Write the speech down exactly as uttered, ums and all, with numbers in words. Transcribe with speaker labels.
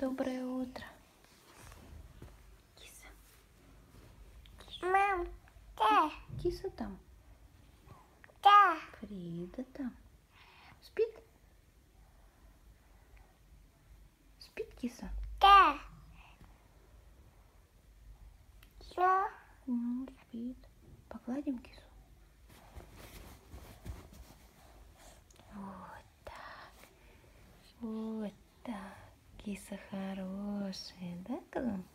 Speaker 1: Доброе утро. Киса.
Speaker 2: Мам, да.
Speaker 1: Киса там.
Speaker 2: Да.
Speaker 1: Фрида там. Спит? Спит киса?
Speaker 2: Да.
Speaker 1: Да. Ну, спит. Погладим кису. Вот так. Вот так. Киса хорошая, да, Колун?